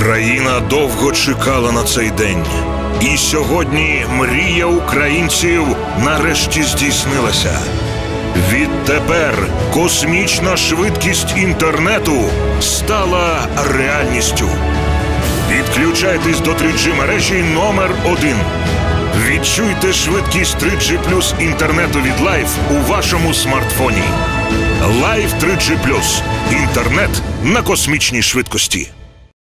Країна довго чекала на цей день. І сьогодні мрія українців нарешті здійснилася. Відтепер космічна швидкість інтернету стала реальністю. Підключайтесь до 3G мережі номер 1. Відчуйте швидкість 3G+ інтернету від Life у вашому смартфоні. Life 3G+. Інтернет на космічній швидкості.